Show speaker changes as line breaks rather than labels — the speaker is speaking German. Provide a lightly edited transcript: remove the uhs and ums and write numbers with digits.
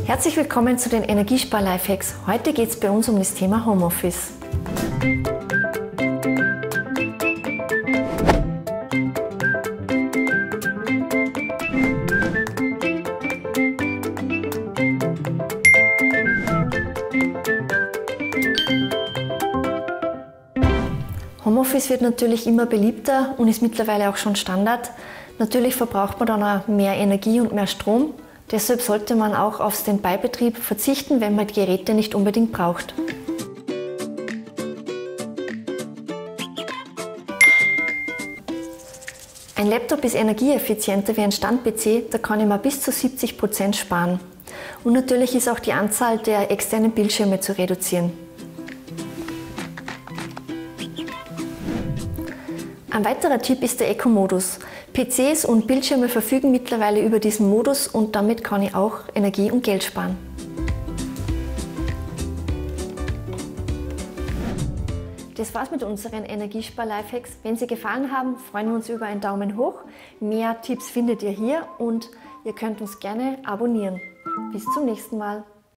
Herzlich willkommen zu den Energiespar-Lifehacks. Heute geht es bei uns um das Thema Homeoffice. Homeoffice wird natürlich immer beliebter und ist mittlerweile auch schon Standard. Natürlich verbraucht man dann auch mehr Energie und mehr Strom. Deshalb sollte man auch auf Standby-Betrieb verzichten, wenn man die Geräte nicht unbedingt braucht. Ein Laptop ist energieeffizienter wie ein Stand-PC, da kann ich mir bis zu 70% sparen. Und natürlich ist auch die Anzahl der externen Bildschirme zu reduzieren. Ein weiterer Tipp ist der Eco-Modus. PCs und Bildschirme verfügen mittlerweile über diesen Modus und damit kann ich auch Energie und Geld sparen. Das war's mit unseren Energiespar-Lifehacks. Wenn sie gefallen haben, freuen wir uns über einen Daumen hoch. Mehr Tipps findet ihr hier und ihr könnt uns gerne abonnieren. Bis zum nächsten Mal.